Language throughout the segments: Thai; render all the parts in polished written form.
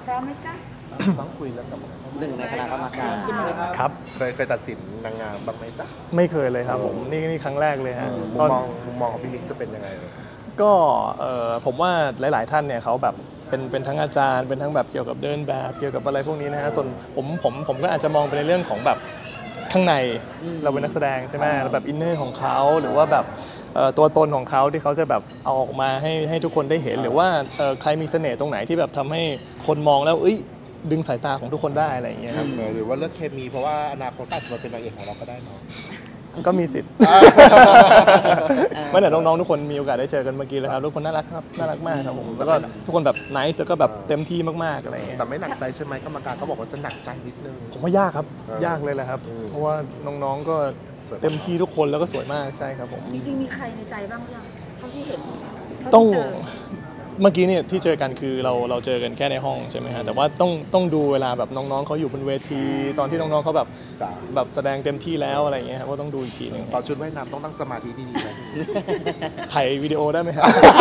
พร้อมไหมจ๊ะต้องคุยแล้วกับหนึ่งในคณะกรรมการครับเคยตัดสินนางงามบ้างไหมจ๊ะไม่เคยเลยครับผมนี่ครั้งแรกเลยฮะมุมมองของพี่มิกจะเป็นยังไงก็ผมว่าหลายๆท่านเนี่ยเขาแบบเป็นทั้งอาจารย์เป็นทั้งแบบเกี่ยวกับเดินแบบเกี่ยวกับอะไรพวกนี้นะฮะส่วนผมก็อาจจะมองไปในเรื่องของแบบข้างในเราเป็นนักแสดงใช่ไหมแบบอินเนอร์ของเขาหรือว่าแบบตัวตนของเขาที่เขาจะแบบเอาออกมาให้ทุกคนได้เห็นหรือว่าใครมีเสน่ห์ตรงไหนที่แบบทำให้คนมองแล้วดึงสายตาของทุกคนได้อะไรอย่างเงี้ยครับหรือว่าเลือกเคมีเพราะว่าอนาคตอาจจะมาเป็นนางเอกของเราก็ได้เนาะก็มีสิทธิ์เมื่อไหร่น้องๆทุกคนมีโอกาสได้เจอกันเมื่อกี้เลยครับทุกคนน่ารักครับน่ารักมากครับผมแล้วก็ทุกคนแบบไนซ์แล้วก็แบบเต็มที่มากๆอะไรอย่างเงี้ยแต่ไม่หนักใจใช่ไหมกรรมการเขาบอกว่าจะหนักใจนิดนึงผมว่ายากครับยากเลยแหละครับเพราะว่าน้องๆก็เต็มที่ทุกคนแล้วก็สวยมากใช่ครับผมจริงๆมีใครในใจบ้างยังเท่าที่เห็นต้องเมื่อกี้เนี่ยที่เจอกันคือเราเจอกันแค่ในห้องใช่ไหมฮะแต่ว่าต้องดูเวลาแบบน้องๆเขาอยู่บนเวทีตอนที่น้องๆเขาแบบแสดงเต็มที่แล้วอะไรอย่างเงี้ยครับก็ต้องดูอีกทีนึงตอนชุดว่ายน้ำต้องตั้งสมาธิดีๆไหมถ่ายวิดีโอได้ไหมครับ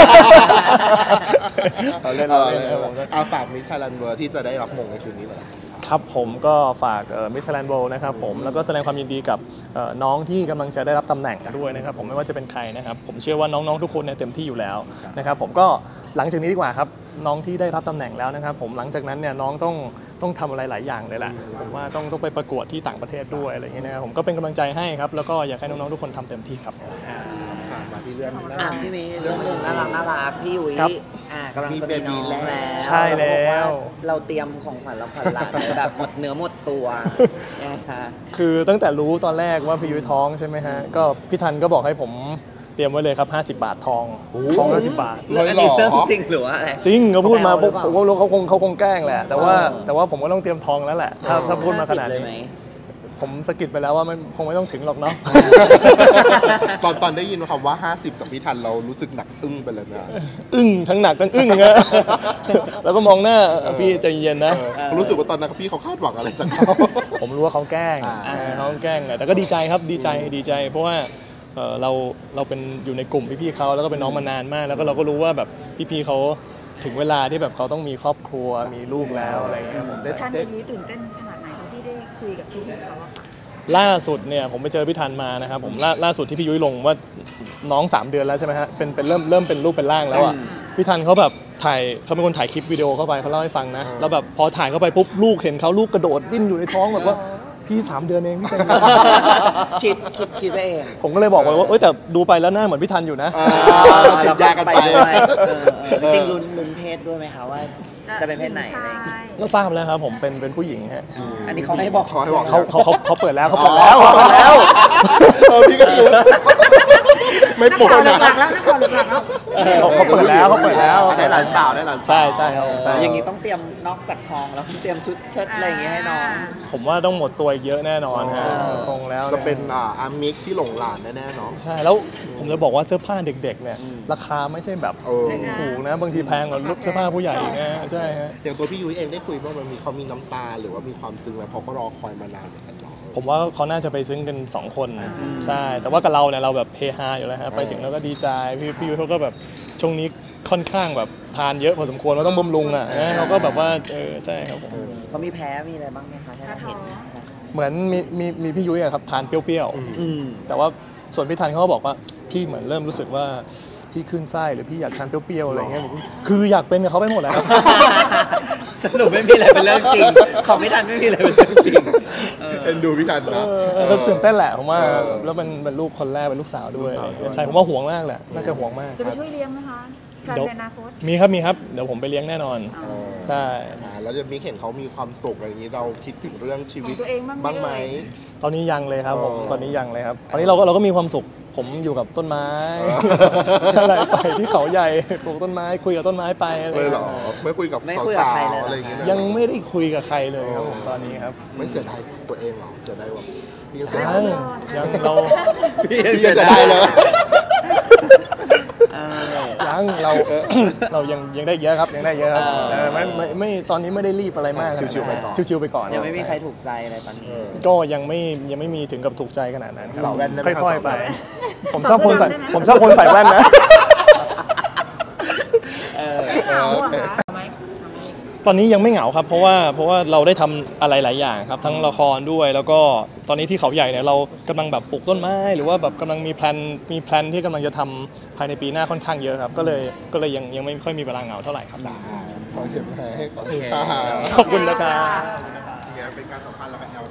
เล่นเอาฝากมิชลันเวอร์ที่จะได้รับมงในคืนนี้เลยครับผมก็ฝากมิสแลนด์โบนะครับผมแล้วก็แสดงความยินดีกับน้องที่กำลังจะได้รับตำแหน่งด้วยนะครับผมไม่ว่าจะเป็นใครนะครับผมเชื่อว่าน้องๆทุกคนเนี่ยเต็มที่อยู่แล้วนะครับผมก็หลังจากนี้ดีกว่าครับน้องที่ได้รับตำแหน่งแล้วนะครับผมหลังจากนั้นเนี่ยน้องต้องทำอะไรหลายอย่างเลยแหละผมว่าต้องไปประกวดที่ต่างประเทศด้วยอะไรอย่างเงี้ยนะครับผมก็เป็นกำลังใจให้ครับแล้วก็อยากให้น้องๆทุกคนทำเต็มที่ครับมาที่เรื่องพี่มีเรื่องหนึ่งน่ารักพี่ยุ้ยกำลังจะมีน้องแล้วใช่แล้วเราเตรียมของขวัญเราขวัญหลานแบบหมดเนื้อหมดตัวคือตั้งแต่รู้ตอนแรกว่าพี่ยุ้ยท้องใช่ไหมฮะก็พี่ทันก็บอกให้ผมเตรียมไว้เลยครับ50 บาททอง50 บาทอันนี้เรื่องจริงหรือว่าอะไรจริงเขาพูดมาปุ๊บผมก็รู้เขาคงแกล้งแหละแต่ว่าผมก็ต้องเตรียมทองแล้วแหละถ้าพูดมาขนาดนี้ผมสกิดไปแล้วว่ามันคงไม่ต้องถึงหรอกเนาะตอนได้ยินคำว่า50จากพี่ทันเรารู้สึกหนักอึ้งไปเลยนะทั้งหนักทั้งอึ้งอะแล้วก็มองหน้าพี่ใจเย็นนะรู้สึกว่าตอนนั้นพี่เขาคาดหวังอะไรจากเขาผมรู้ว่าเขาแกล้งแต่ก็ดีใจครับดีใจเพราะว่าเราเป็นอยู่ในกลุ่มพี่ๆเขาแล้วก็เป็นน้องมานานมากแล้วก็เราก็รู้ว่าแบบพี่ๆเขาถึงเวลาที่แบบเขาต้องมีครอบครัวมีลูกแล้วอะไรอย่างเงี้ยท่านนี้ตื่นเต้นขนาดไหนที่ได้คุยกับพี่เขาอะล่าสุดเนี่ยผมไปเจอพี่ทันมานะครับผมล่าสุดที่พี่ยุ้ยลงว่าน้อง3 เดือนแล้วใช่ไหมฮะเป็นเริ่มเป็นรูปเป็นร่างแล้วอ่ะพี่ทันเขาแบบเขาเป็นคนถ่ายคลิปวิดีโอเข้าไปเขาเล่าให้ฟังนะแล้วแบบพอถ่ายเข้าไปปุ๊บลูกเห็นเขาลูกกระโดดดิ้นอยู่ในท้องแบบว่าพี่3 เดือนเองพี่เป็นคิดไปเองผมก็เลยบอกว่าแต่ดูไปแล้วหน้าเหมือนพี่ทันอยู่นะฉีดยากันไปจริงลุ้นเพศด้วยไหมคะว่าจะเป็นเพศไหนอะไรก็ทราบแล้วครับผมเป็นผู้หญิงฮะอันนี้เขาให้บอกเขาเปิดแล้วพี่ก็อยู่ไม่ปวดนะเขาเปิดแล้วได้หลานสาวใช่ครับอย่างนี้ต้องเตรียมนอกจากทองแล้วเตรียมชุดเชิ้ตอะไรอย่างเงี้ยให้น้องผมว่าต้องหมดตัวเยอะแน่นอนฮะทรงแล้วจะเป็นอามิกที่หลงหลานแน่ๆเนาะใช่แล้วผมจะบอกว่าเสื้อผ้าเด็กๆเนี่ยราคาไม่ใช่แบบถูกนะบางทีแพงกว่าเสื้อผ้าผู้ใหญ่นะใช่ฮะอย่างตัวพี่ยุ้ยเองได้คุยว่าเขามีน้ำตาหรือว่ามีความซึ้งแล้วเขาก็รอคอยมานานเหมือนกันเนาะผมว่าเขาน่าจะไปซึ้งกัน2 คนใช่แต่ว่ากับเราเนี่ยเราแบบเฮฮาอยู่แล้วฮะไปถึงแล้วก็ดีใจพี่ยุ้ยเขาก็แบบช่วงนี้ค่อนข้างแบบทานเยอะพอสมควรเราต้องบำรุงอ่ะเขาก็แบบว่าใช่ครับผมเขามีแพ้มีอะไรบ้างไหมคะที่เราเห็นเหมือนมีพี่ยุ้ยอะครับทานเปรี้ยวๆแต่ว่าส่วนพี่ทันเขาก็บอกว่าพี่เหมือนเริ่มรู้สึกว่าพี่ขึ้นไส้หรือพี่อยากทานเปรี้ยวๆอะไรเงี้ยคืออยากเป็นกับเขาไปหมดแล้วสรุปไม่มีอะไรเป็นเรื่องจริงของพี่ทันไม่มีอะไรเป็นเรื่องจริงเอ็นดูพี่ทันนะก็ตื่นเต้นแหละผมว่าแล้วเป็นลูกคนแรกเป็นลูกสาวด้วยใช่ผมว่าห่วงมากแหละน่าจะห่วงมากจะไปช่วยเลี้ยงไหมคะการในอนาคตมีครับเดี๋ยวผมไปเลี้ยงแน่นอนใช่แล้วจะมีเห็นเขามีความสุขอะไรอย่างนี้เราคิดถึงเรื่องชีวิตบ้างไหมตอนนี้ยังเลยครับผมตอนนี้ยังเลยครับตอนนี้เราก็มีความสุขผมอยู่กับต้นไม้อะไรไปที่เขาใหญ่ปลูกต้นไม้คุยกับต้นไม้ไปเลยหรอไม่คุยกับสาวๆอะไรอย่างเงี้ยยังไม่ได้คุยกับใครเลยครับผมตอนนี้ครับไม่เสียดายตัวเองหรอเสียดายว่าพี่เสียดายยังพี่เสียดายเลยยังเรายังได้เยอะครับยังได้เยอะครับไม่ตอนนี้ไม่ได้รีบอะไรมากชิวๆไปก่อนยังไม่มีใครถูกใจอะไรตอนนี้ก็ยังไม่มีถึงกับถูกใจขนาดนั้นสาวแว่นค่อยๆไปผมชอบคนใส่แว่นนะตอนนี้ยังไม่เหงาครับเพราะว่าเราได้ทำอะไรหลายอย่างครับทั้งละครด้วยแล้วก็ตอนนี้ที่เขาใหญ่เนี่ยเรากำลังแบบปลูกต้นไม้หรือว่าแบบกำลังมีแพลนที่กำลังจะทำภายในปีหน้าค่อนข้างเยอะครับก็เลยยังไม่ค่อยมีเวลาเหงาเท่าไหร่ครับขอเข็มแพ้ให้ขอบคุณค่ะขอบคุณนะครับเป็นการสัมพันธ์แล้วกัน